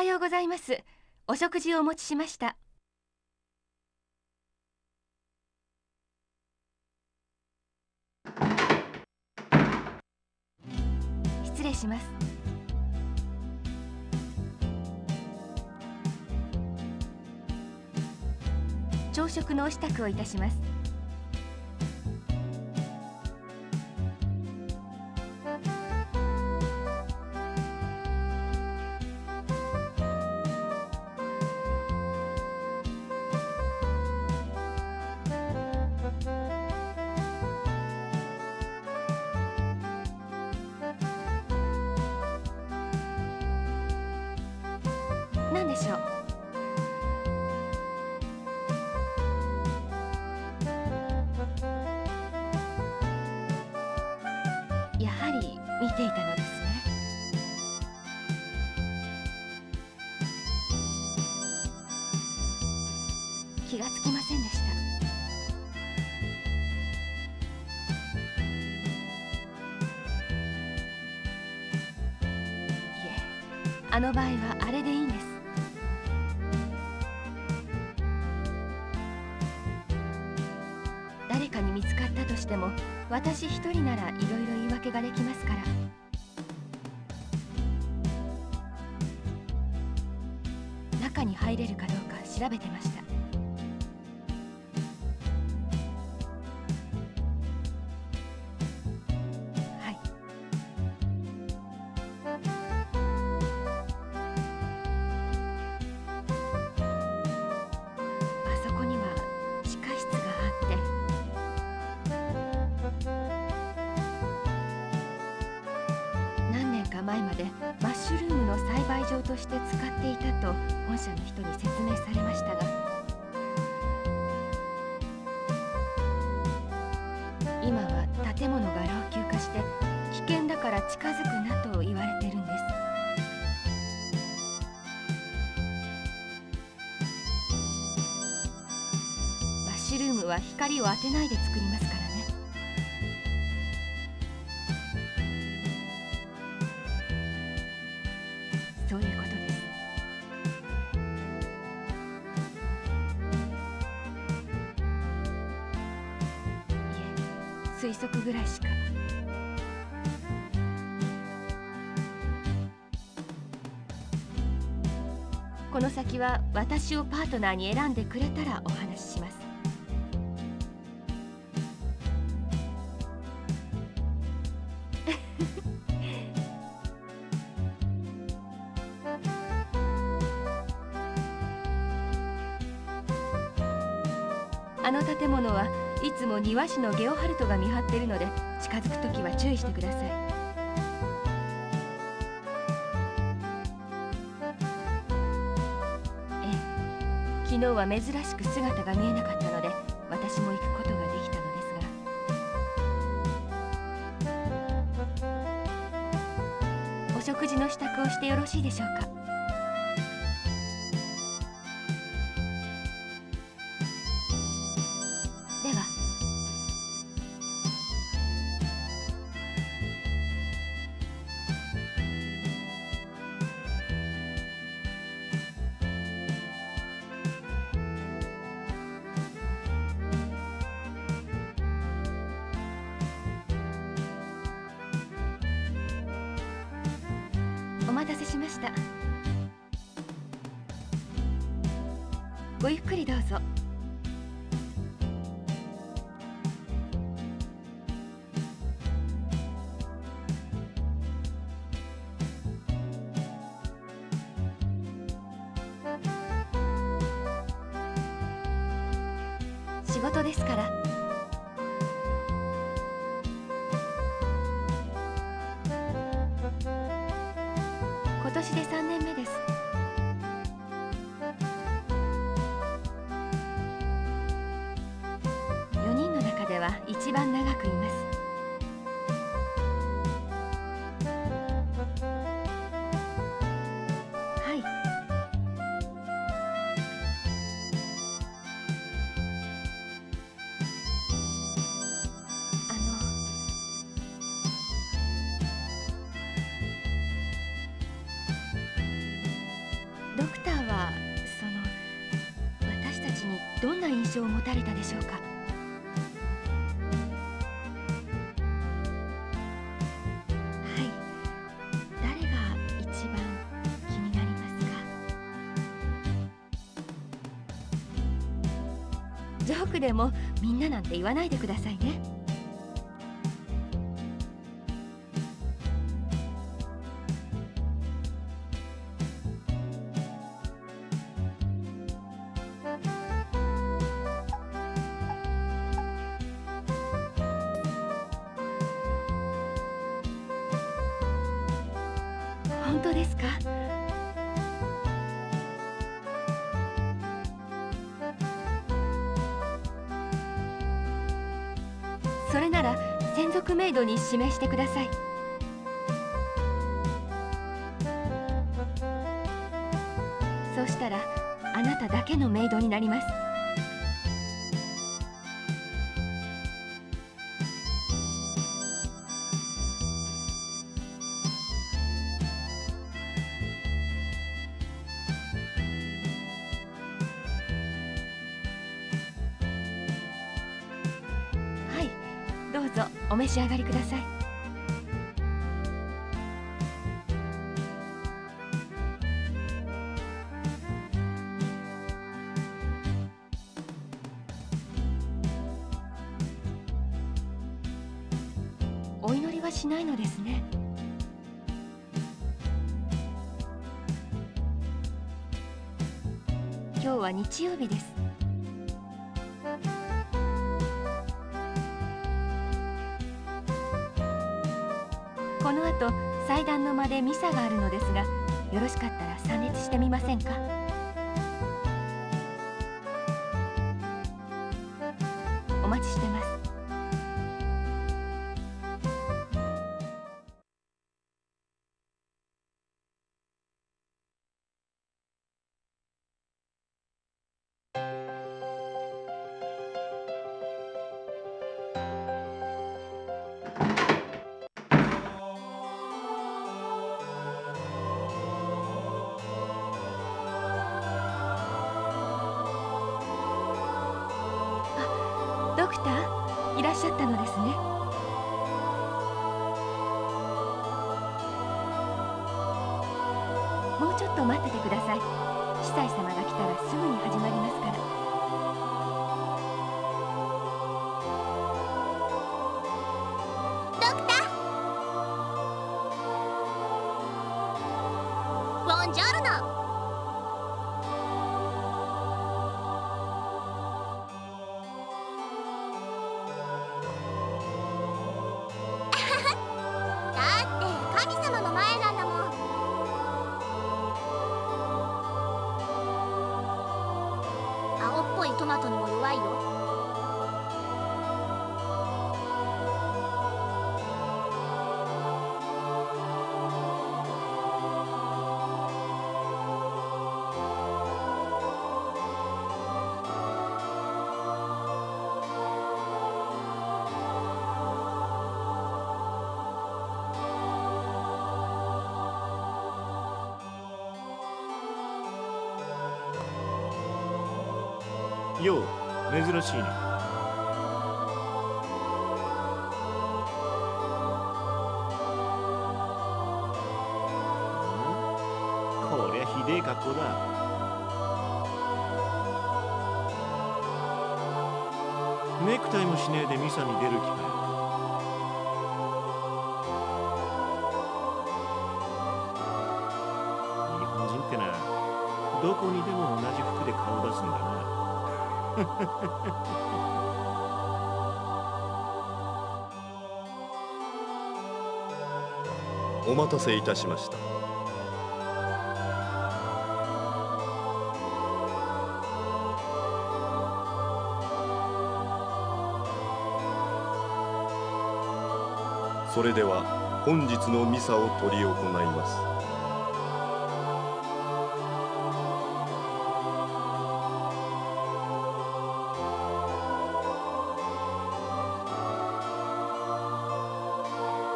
はようございます。お食事をお持ちしました。失礼します。朝食のお支度をいたします。何でしょう。やはり見ていたのですね。気がつきませんでした。いえ、あの場合はあれでいいんです。誰かに見つかったとしても、私一人ならいろいろ言い訳ができますから。中に入れるかどうか調べてました。はい。あそこには地下室があって、何年か前までマッシュルームの栽培場として使っていたと本社の人に説明されましたが、今は建物が老朽化して危険だから近づくなと言われてるんです。マッシュルームは光を当てないで作りますからね。そういうことです。いえ、推測ぐらいしか。この先は私をパートナーに選んでくれたらお話しします。あの建物はいつも庭師のゲオハルトが見張っているので、近づくときは注意してください。ええ、昨日は珍しく姿が見えなかったので、私も行くことができたのですが。お食事の支度をしてよろしいでしょうか。では。お待たせしました。ごゆっくりどうぞ。仕事ですから。今年で3年目です。4人の中では一番長くいます。はい。 ドクターは私たちにどんな印象を持たれたでしょうか？はい、誰が一番気になりますか？ジョークでもみんななんて言わないでくださいね。本当ですか？それなら専属メイドに指名してください。そうしたらあなただけのメイドになります。はい、どうぞお召し上がりください。お祈りはしないのですね。今日は日曜日です。この後祭壇の間でミサがあるのですが、よろしかったら参列してみませんか？お待ちしてます。ドクター、いらっしゃったのですね。もうちょっと待っててください。司祭様が来たらすぐに始まりますから。 ドクター、ボンジョルノ。トマトにも弱いよ。 よう、珍しいな。こりゃひでえ格好だ。ネクタイもしねえでミサに出る気かよ。日本人ってな、どこにでも同じ服で顔出すんだな。 お待たせいたしました。それでは本日のミサを執り行います。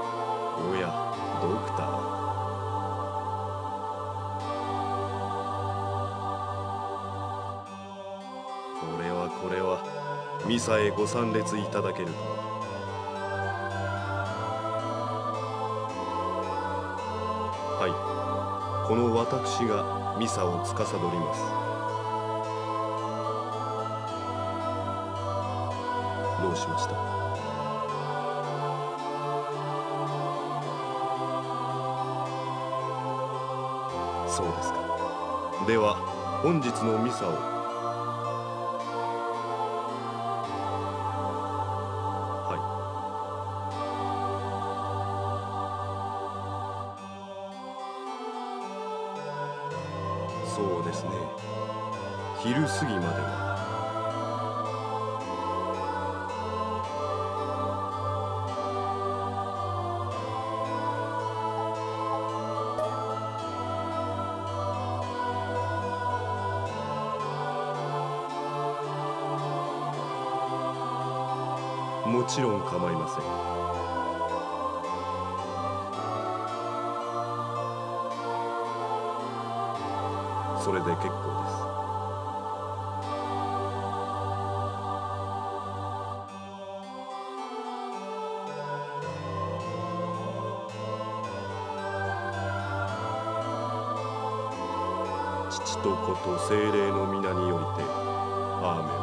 おや、ドクター。 ミサへご参列いただけるとは。はい、この私がミサを司ります。どうしました？そうですか。では本日のミサを。はい。そうですね。昼過ぎまでは。もちろん構いません。それで結構です。父と子と聖霊の皆によりて、アーメン。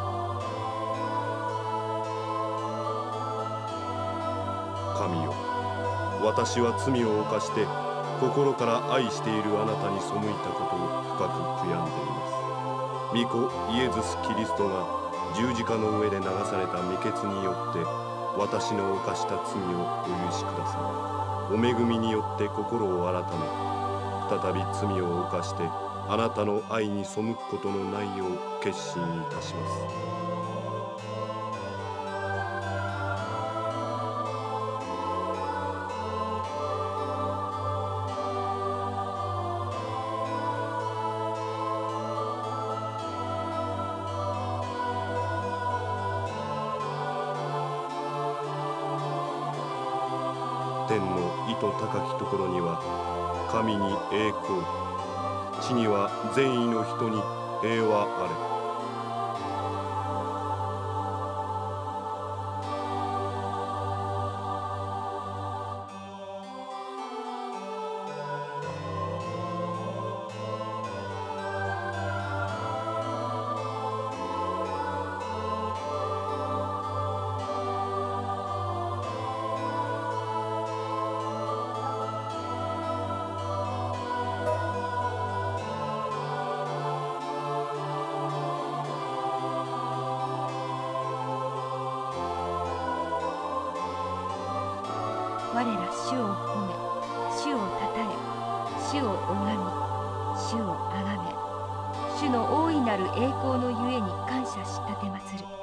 神よ、私は罪を犯して心から愛しているあなたに背いたことを深く悔やんでいます。御子イエズス・キリストが十字架の上で流された御血によって私の犯した罪をお許しください。お恵みによって心を改め、再び罪を犯してあなたの愛に背くことのないよう決心いたします。天の意図高きところには神に栄光、地には善意の人に平和あれ。 我ら主を褒め、主をたたえ、主を拝み、主をあがめ、主の大いなる栄光のゆえに感謝し立てまつる。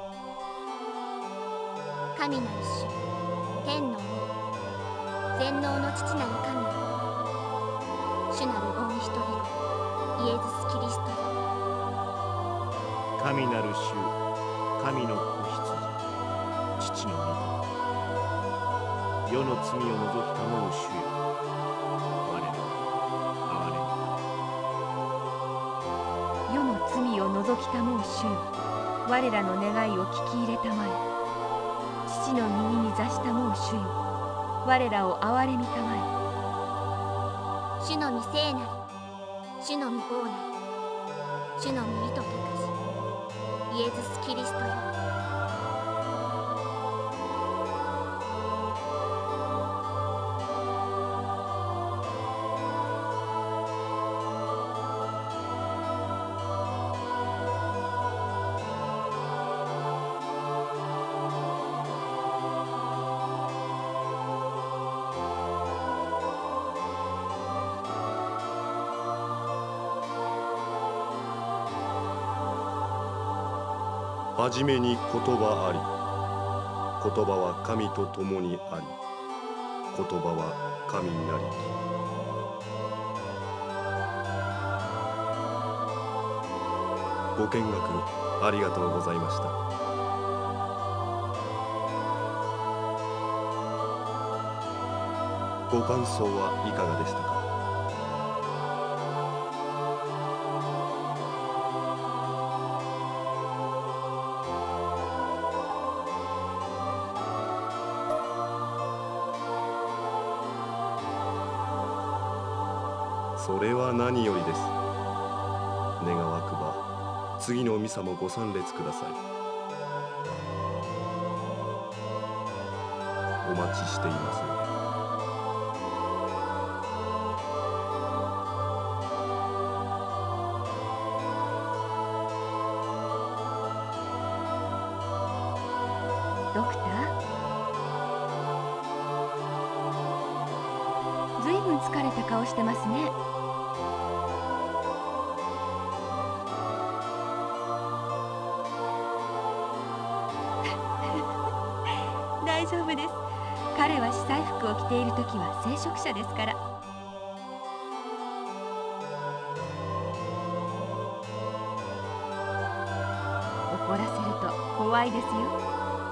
神なる主、天の王、全能の父なる神よ。主なる御一人子、イエズス・キリストよ。 神なる主、神の子羊、父の御子、世の罪を除きたもう主よ。我ら哀れみ。世の罪を除きたもう主よ。我らの願いを聞き入れたまえ。父の右に座したもう主よ。我らを哀れみたまえ。 主の御聖なり、主の御王なり、主の御意図高し、イエズス・キリストよ。 はじめに言葉あり、言葉は神と共にあり、言葉は神なりき。ご見学ありがとうございました。ご感想はいかがでしたか？ それは何よりです。願わくば次のミサもご参列ください。お待ちしていますので。 ドクター、ずいぶん疲れた顔してますね。大丈夫です。彼は司祭服を着ているときは聖職者ですから。怒らせると怖いですよ。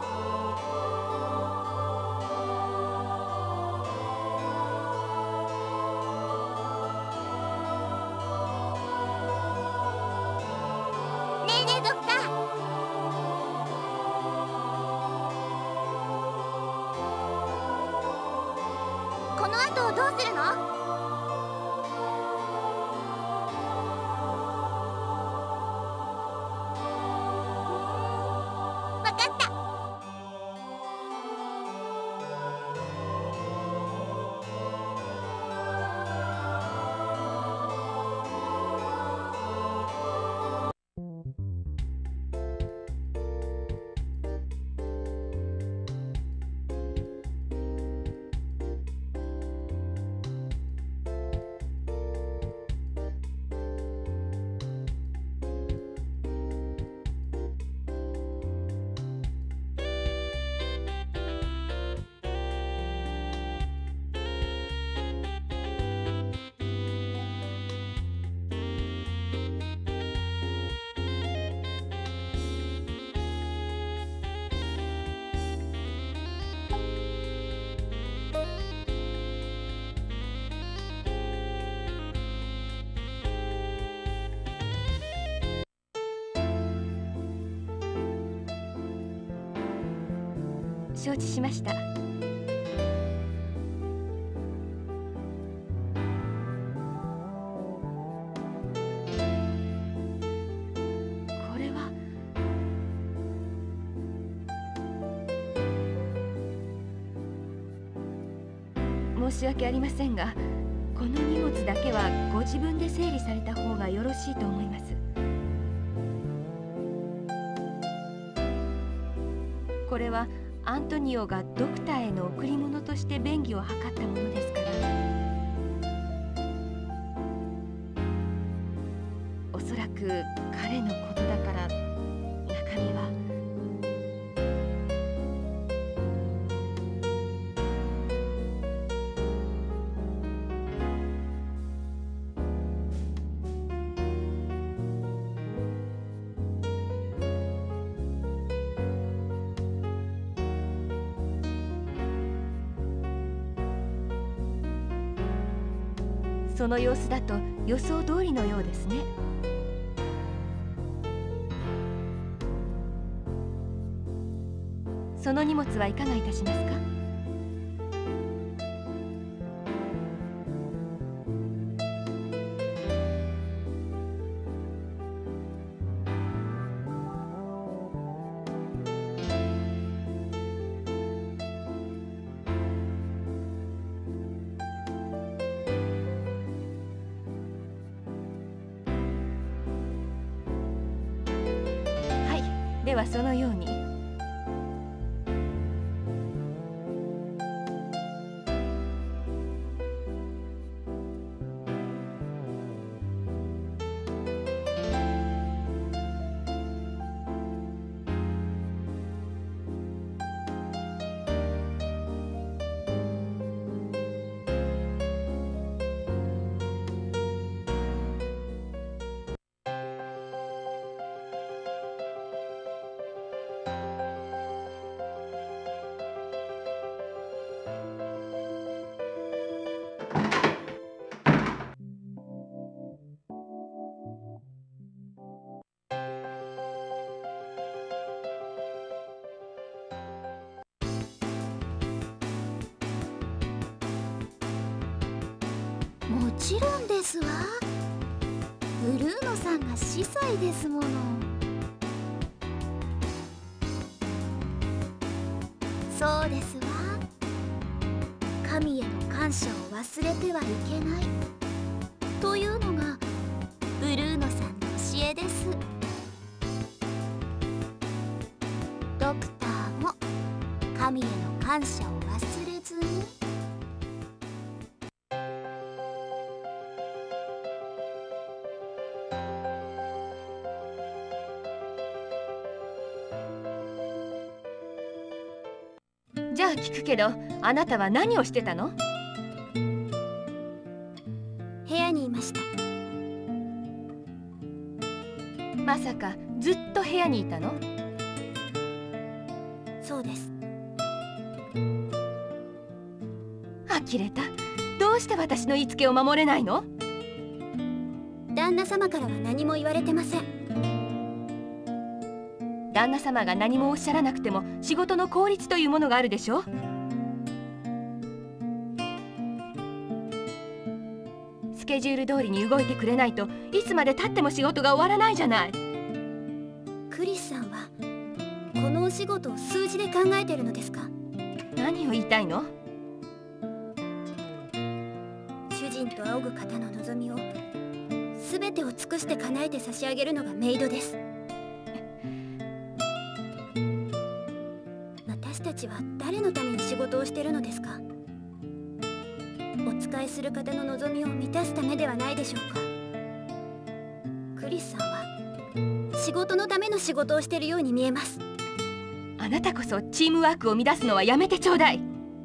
この後どうするの？わかった。 承知しました。これは申し訳ありませんが、この荷物だけはご自分で整理された方がよろしいと思います。これはアントニオがドクターへの贈り物として便宜を図ったものですから。おそらく彼のことだから中身は。その様子だと予想通りのようですね。その荷物はいかがいたしますか？ではそのように。 ちろんですわ。ブルーノさんが司祭ですもの。そうですわ。神への感謝を忘れてはいけないというのがブルーノさんの教えです。ドクターも神への感謝を忘れずに。 じゃあ聞くけど、あなたは何をしてたの？ 部屋にいました。 まさかずっと部屋にいたの？ そうです。 呆れた。どうして私の言いつけを守れないの？ 旦那様からは何も言われてません。 旦那様が何もおっしゃらなくても仕事の効率というものがあるでしょ。スケジュール通りに動いてくれないといつまで経っても仕事が終わらないじゃない。 クリスさんはこのお仕事を数字で考えているのですか？ 何を言いたいの？ 主人と仰ぐ方の望みを全てを尽くして叶えて差し上げるのがメイドです。私たちは誰のために仕事をしているのですか？お仕えする方の望みを満たすためではないでしょうか。クリスさんは仕事のための仕事をしているように見えます。 あなたこそチームワークを乱すのはやめてちょうだい。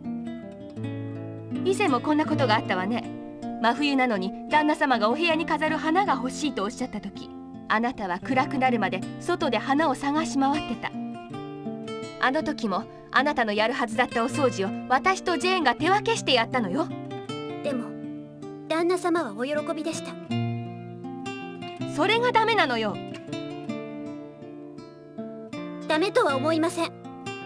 以前もこんなことがあったわね。真冬なのに旦那様がお部屋に飾る花が欲しいとおっしゃった時、あなたは暗くなるまで外で花を探し回ってた。あの時もあなたのやるはずだったお掃除を私とジェーンが手分けしてやったのよ。 でも旦那様はお喜びでした。 それがダメなのよ。 ダメとは思いません。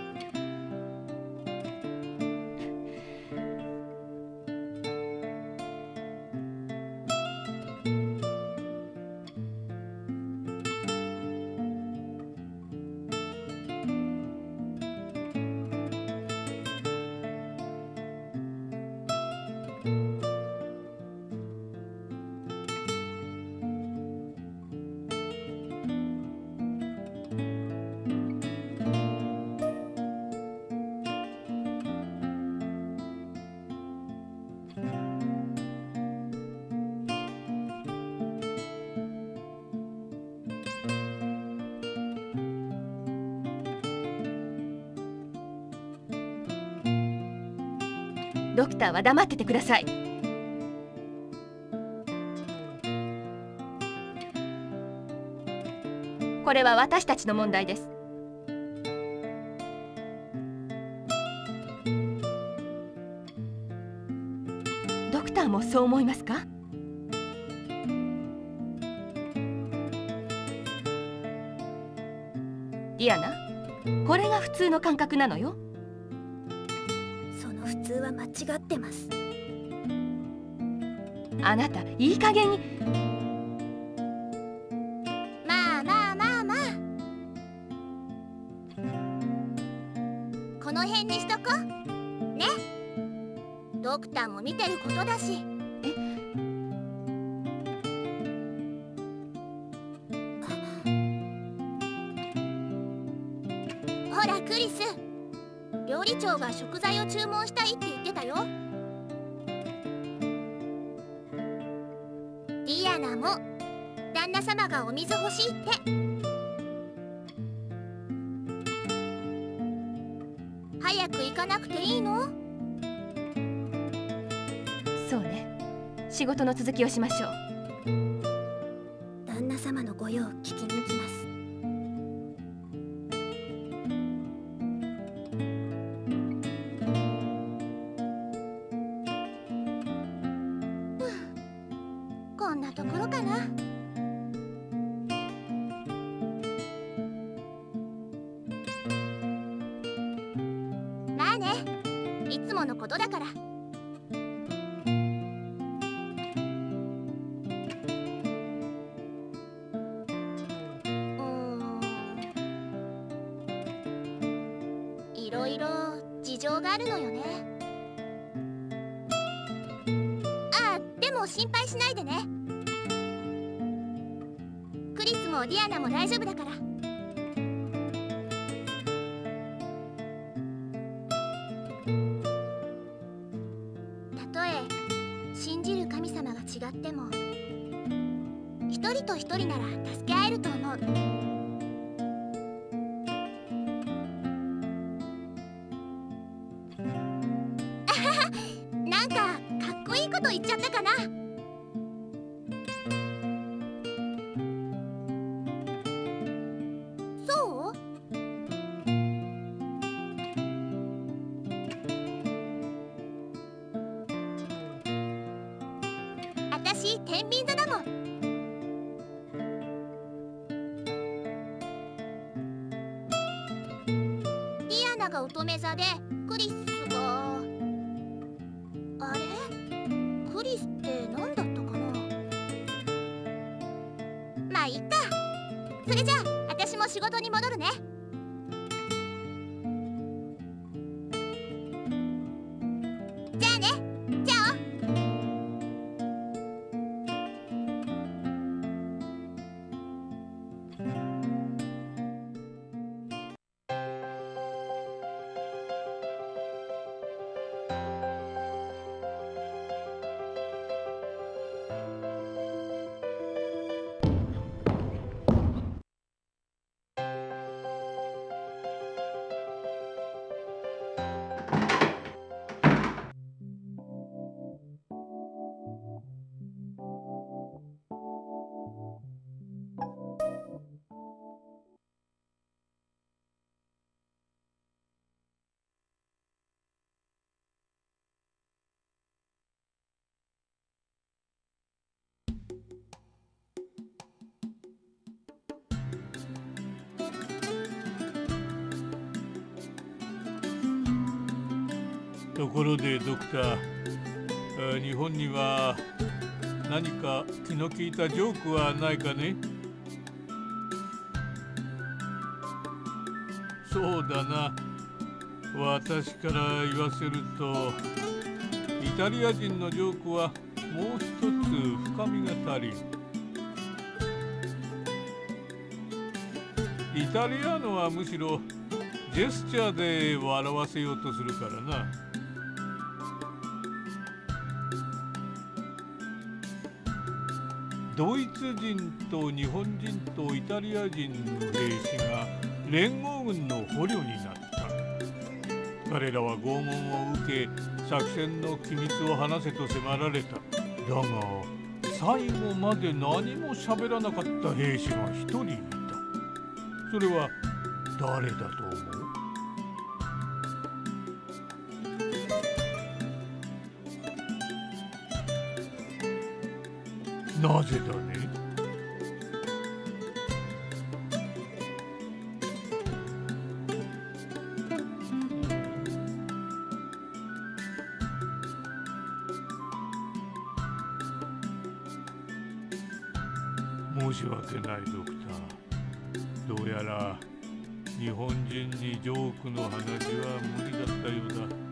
ドクターは黙っててください。これは私たちの問題です。ドクターもそう思いますか？ディアナ、これが普通の感覚なのよ。 普通は間違ってます。 あなたいい加減に。 まあまあまあまあ、この辺にしとこね。ドクターも見てることだし。ほらクリス、料理長が食材を注文したいって言ってたよ。ディアナも旦那様がお水欲しいって。早く行かなくていいの？ そうね、仕事の続きをしましょう。 旦那様のご用を聞きに行きます。こんなところかな。まあね、いつものことだから。 いろ事情があるのよね。あ、でも心配しないでね。クリスもディアナも大丈夫だから。たとえ信じる神様が違っても、一人と一人なら助け合えると思う。なんかかっこいいこと言っちゃったかな。そう？あたし天秤座だもん。ディアナが乙女座で、クリスがあれ？クリスって何だったかな。まあいっか。それじゃあ私も仕事に戻るね。じゃあね。じゃあ。 ところでドクター、日本には何か気の利いたジョークはないかね。そうだな、私から言わせるとイタリア人のジョークはもう一つ深みが足りん。イタリアのはむしろジェスチャーで笑わせようとするからな。ドイツ人と日本人とイタリア人の兵士が連合軍の捕虜になった。彼らは拷問を受け、作戦の機密を話せと迫られた。だが最後まで何も喋らなかった兵士が一人いた。それは誰だと思う？なぜだね。申し訳ないドクター。どうやら日本人にジョークの話は無理だったよ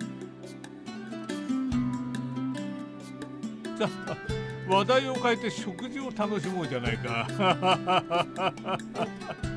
うだ。さあ、話題を変えて食事を楽しもうじゃないか。